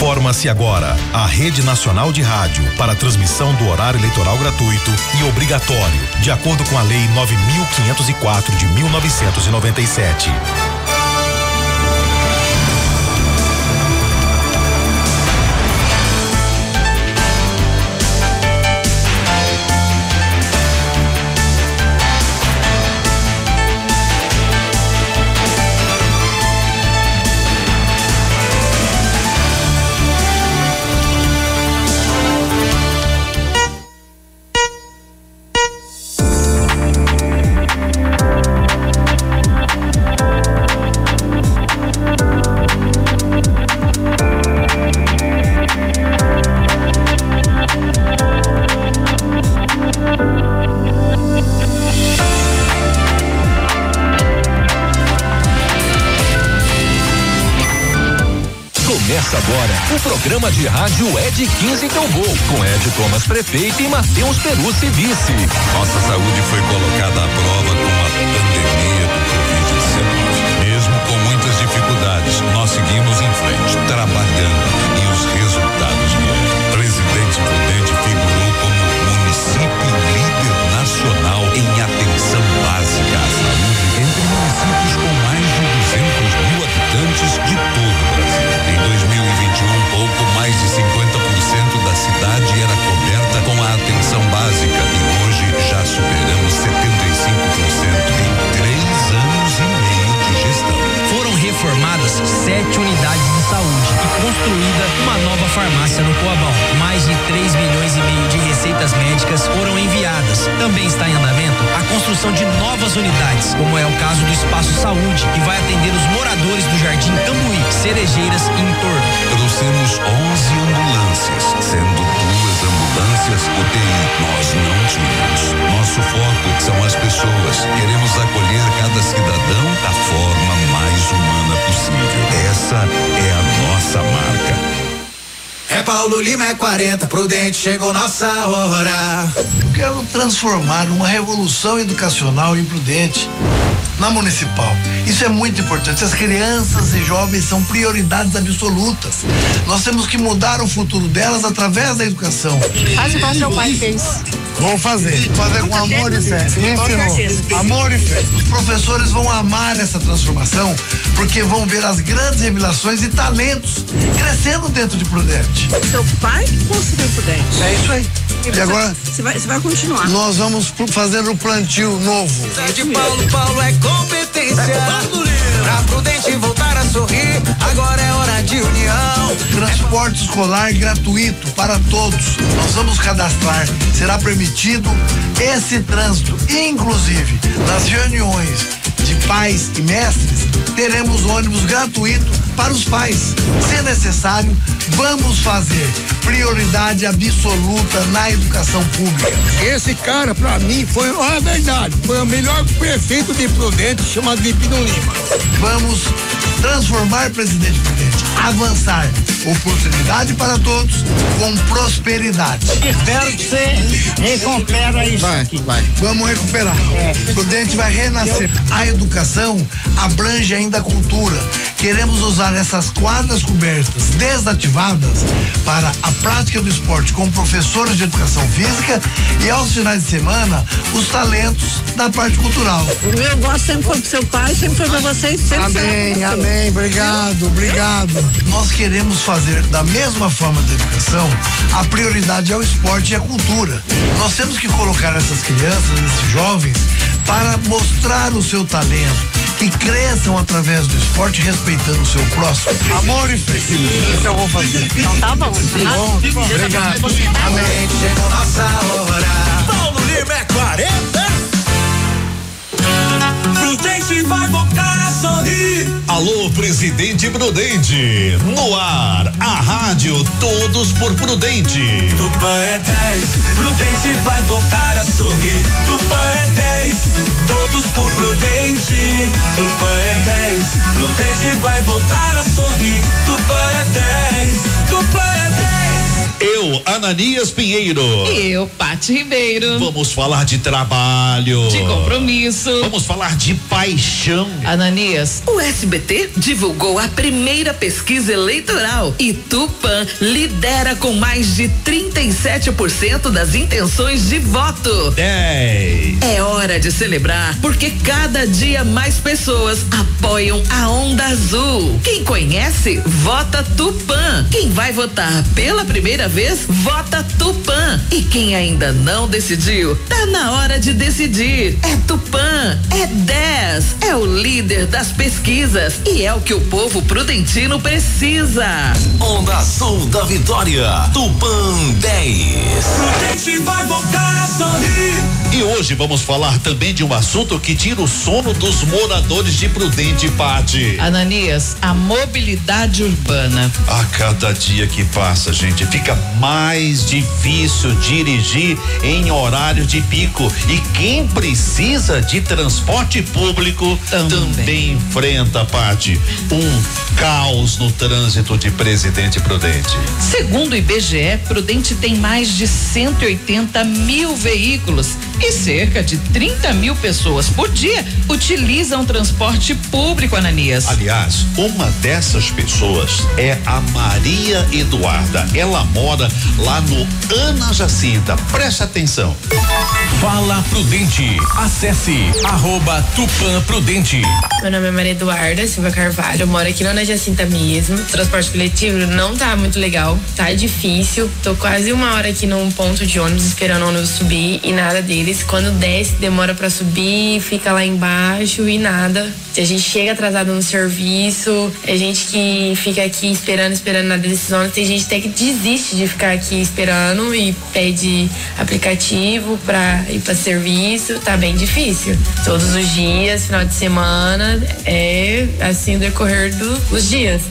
Forma-se agora a Rede Nacional de Rádio para transmissão do horário eleitoral gratuito e obrigatório, de acordo com a Lei 9.504 de 1997. Começa agora o programa de rádio Ed 15 Teu Gol, com Ed Thomas prefeito e Matheus Perucci vice. Nossa saúde foi colocada à prova com a pandemia do Covid-19. Mesmo com muitas dificuldades, nós seguimos em frente, trabalhando, e os resultados vieram. Presidente Prudente figurou como município líder nacional em atenção básica à saúde, entre municípios com mais de 200.000 habitantes de todo o Brasil. Em 2021, pouco mais de 50% da cidade era coberta com a atenção básica e hoje já superamos 75% em 3 anos e meio de gestão. Foram reformadas 7 unidades de saúde e construída uma nova farmácia no Coabão. Mais de 3,5 milhões de receitas médicas foram enviadas. Também está em andamento a construção de novas unidades, como é o caso do Espaço Saúde, que vai atender os moradores do Jardim Cambuí, Cerejeiras e entorno. Trouxemos 11 ambulâncias, sendo 2 ambulâncias UTI. Nós não tínhamos. Nosso foco são as pessoas. Queremos acolher cada cidadão da forma mais humana possível. Essa é a nossa marca. É Paulo Lima, é 40, Prudente, chegou nossa hora. Eu quero transformar uma revolução educacional em Prudente, na Municipal. Isso é muito importante. As crianças e jovens são prioridades absolutas. Nós temos que mudar o futuro delas através da educação. Faz igual seu pai fez. Vou fazer com amor e fé. Amor e fé. Os professores vão amar essa transformação porque vão ver as grandes revelações e talentos crescendo dentro de Prudente. Seu pai construiu Prudente. É isso aí. E agora você vai continuar. Nós vamos fazer o plantio novo. De Paulo é competência. Pra Prudente voltar a sorrir, agora é hora de união. Transporte escolar gratuito para todos. Nós vamos cadastrar. Será permitido esse trânsito. Inclusive, nas reuniões de pais e mestres, teremos ônibus gratuito para os pais. Se necessário, vamos fazer prioridade absoluta na educação pública. Esse cara, pra mim, foi a verdade. Foi o melhor prefeito de Prudente, chamado de Pino Lima. Vamos transformar Presidente Prudente, avançar, oportunidade para todos, com prosperidade. Espero que você recupera isso. Vai. Vamos recuperar. Prudente vai renascer. A educação abrange ainda a cultura. Queremos usar essas quadras cobertas desativadas para a prática do esporte com professores de educação física e aos finais de semana os talentos da parte cultural. O meu gosto sempre foi pro seu pai, sempre foi pra vocês, sempre Amém, obrigado. Nós queremos fazer da mesma forma da educação, a prioridade é o esporte e a cultura. Nós temos que colocar essas crianças, esses jovens, para mostrar o seu talento, que cresçam através do esporte, respeitando o seu próximo. Amor e felicidade. Isso eu vou fazer. Então tá bom. Bom, obrigado. Amém, chegou nossa hora. Paulo Lima é 40. Prudente vai voltar a sorrir. Alô, Presidente Prudente. No ar, a rádio Todos por Prudente. Tupã é 10, Prudente vai voltar a sorrir. Tupã é 10, todos por Prudente. Tupã é 10, Prudente vai voltar a sorrir. Tupã é 10, Tupã é 10. Eu Ananias Pinheiro. E eu, Pati Ribeiro. Vamos falar de trabalho. De compromisso. Vamos falar de paixão. Ananias. O SBT divulgou a primeira pesquisa eleitoral e Tupã lidera com mais de 37% das intenções de voto. 10. É hora de celebrar, porque cada dia mais pessoas apoiam a Onda Azul. Quem conhece, vota Tupã. Quem vai votar pela primeira vez, vota Tupã. E quem ainda não decidiu, tá na hora de decidir. É Tupã, é 10, é o líder das pesquisas e é o que o povo prudentino precisa. Onda Azul da Vitória, Tupã 10. Prudente vai voltar a sorrir. E hoje vamos falar também de um assunto que tira o sono dos moradores de Prudente, Pati. Ananias, a mobilidade urbana. A cada dia que passa, gente, fica mais difícil dirigir em horário de pico. E quem precisa de transporte público também enfrenta, Pati, um caos no trânsito de Presidente Prudente. Segundo o IBGE, Prudente tem mais de 180 mil veículos e cerca de 30 mil pessoas por dia utilizam transporte público, Ananias. Aliás, uma dessas pessoas é a Maria Eduarda. Ela mora lá no Ana Jacinta. Preste atenção. Fala Prudente. Acesse @Tupã Prudente. Meu nome é Maria Eduarda Silva Carvalho. Eu moro aqui na Ana Jacinta mesmo. O transporte coletivo não tá muito legal. Tá difícil. Tô quase uma hora aqui num ponto de ônibus esperando o ônibus subir e nada deles. Quando desce, demora pra subir, fica lá embaixo e nada. A gente chega atrasado no serviço, a gente que fica aqui esperando na decisão. Tem gente até que desiste de ficar aqui esperando e pede aplicativo pra ir pra serviço. Tá bem difícil. Todos os dias, final de semana, é assim o decorrer dos dias.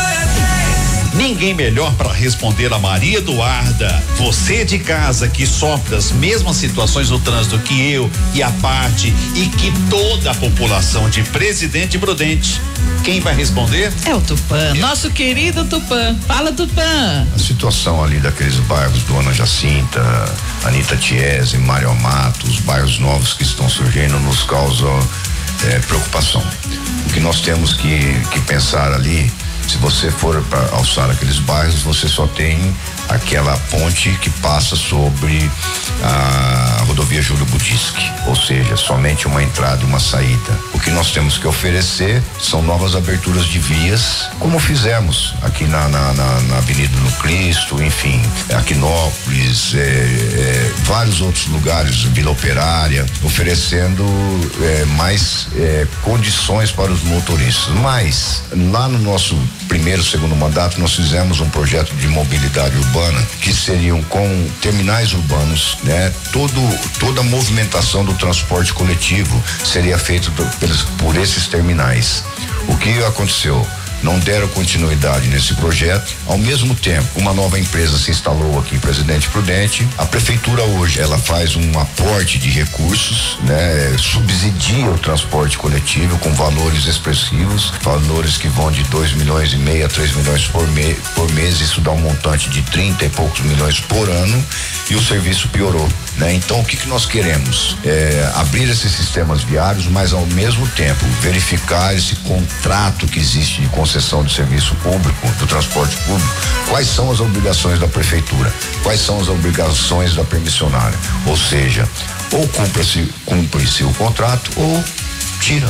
Ninguém melhor para responder a Maria Eduarda. Você de casa que sofre as mesmas situações no trânsito que eu e a Pati e que toda a população de Presidente Prudente. Quem vai responder? É o Tupã, nosso querido Tupã. Fala, Tupã. A situação ali daqueles bairros do Ana Jacinta, Anita Tiese, Mário Amato, os bairros novos que estão surgindo nos causa preocupação. O que nós temos que pensar ali, se você for para alçar aqueles bairros, você só tem aquela ponte que passa sobre a rodovia Júlio Budischi, ou seja, somente uma entrada e uma saída. O que nós temos que oferecer são novas aberturas de vias, como fizemos aqui na Avenida do Cristo, enfim, Aquinópolis, vários outros lugares, Vila Operária, oferecendo mais condições para os motoristas. Mas lá no nosso primeiro, segundo mandato, nós fizemos um projeto de mobilidade urbana que seriam com terminais urbanos, né? Toda a movimentação do transporte coletivo seria feito por esses terminais. O que aconteceu? Não deram continuidade nesse projeto. Ao mesmo tempo, uma nova empresa se instalou aqui em Presidente Prudente. A prefeitura hoje, ela faz um aporte de recursos, né? Subsidia o transporte coletivo com valores expressivos, valores que vão de 2,5 milhões a 3 milhões por mês. Isso dá um montante de 30 e poucos milhões por ano e o serviço piorou, né? Então, o que nós queremos? Abrir esses sistemas viários, mas ao mesmo tempo verificar esse contrato que existe de concessão de serviço público, do transporte público, quais são as obrigações da prefeitura, quais são as obrigações da permissionária, ou seja, ou cumpre-se o contrato ou tira,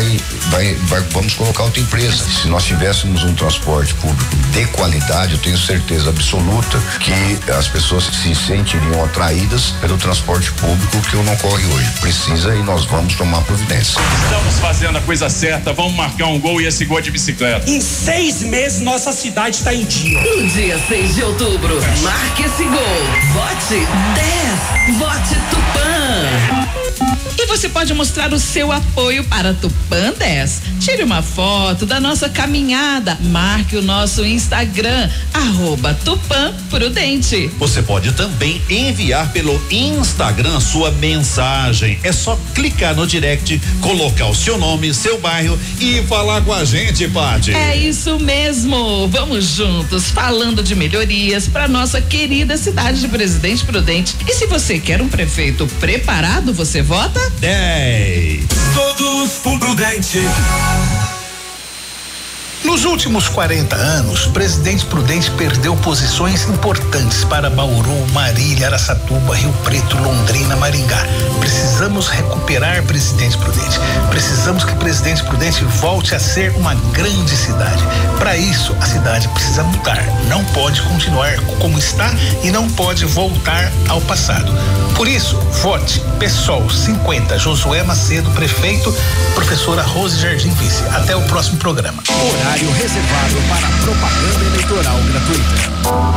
vamos colocar outra empresa. Se nós tivéssemos um transporte público de qualidade, eu tenho certeza absoluta que as pessoas se sentiriam atraídas pelo transporte público, que não ocorre hoje. Precisa e nós vamos tomar providência. Estamos fazendo a coisa certa, vamos marcar um gol e esse gol é de bicicleta. Em 6 meses nossa cidade está em dia. No dia 6 de outubro, marque esse gol. Vote 10. Vote Tupã. E você pode mostrar o seu apoio apoio para Tupã 10. Tire uma foto da nossa caminhada, marque o nosso Instagram, @TupãPrudente. Você pode também enviar pelo Instagram sua mensagem. É só clicar no direct, colocar o seu nome, seu bairro e falar com a gente, Pati. É isso mesmo. Vamos juntos falando de melhorias para nossa querida cidade de Presidente Prudente. E se você quer um prefeito preparado, você vota 10. Todos com Prudente. Nos últimos 40 anos, Presidente Prudente perdeu posições importantes para Bauru, Marília, Araçatuba, Rio Preto, Londrina, Maringá. Precisamos recuperar Presidente Prudente. Precisamos que Presidente Prudente volte a ser uma grande cidade. Para isso, a cidade precisa mudar. Não pode continuar como está e não pode voltar ao passado. Por isso, vote PSOL 50, Josué Macedo, prefeito, professora Rose Jardim Vice. Até o próximo programa. Horário reservado para propaganda eleitoral gratuita.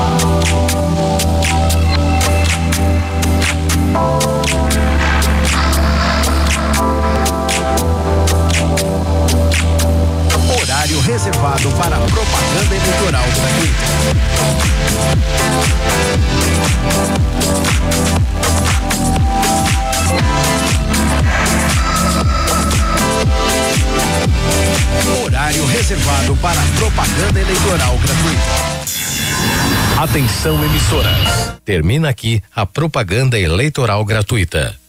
Horário reservado para propaganda eleitoral gratuita. Horário reservado para propaganda eleitoral gratuita. Atenção, emissoras. Termina aqui a propaganda eleitoral gratuita.